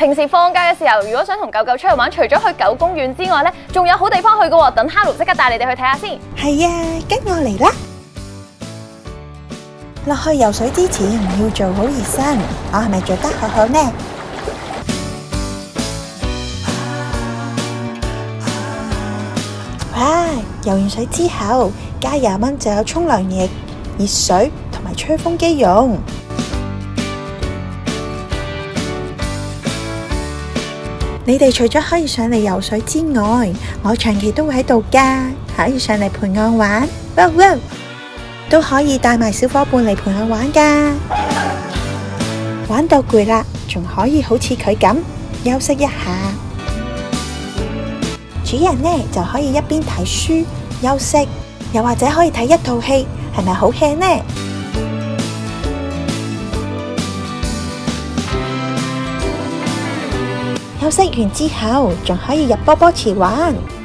平時放假嘅時候，如果想同狗狗出去玩，除咗去狗公園之外呢，仲有好地方去嘅喎。等哈盧即刻帶你哋去睇下先。 係啊，跟我嚟啦！落去游水之前要做好熱身，我係咪做得好好呢？哇！游完水之後，加20蚊就有沖涼液、熱水同埋吹風機用。你哋除咗可以上嚟游水之外，我長期都會喺度㗎，可以上嚟陪我玩，都可以帶埋小伙伴嚟陪我玩㗎。玩到攰啦，仲可以好似佢咁休息一下。主人呢就可以一邊睇書休息，又或者可以睇一套戲，係咪好 hea 呢？休息完之後，仲可以入波波池玩。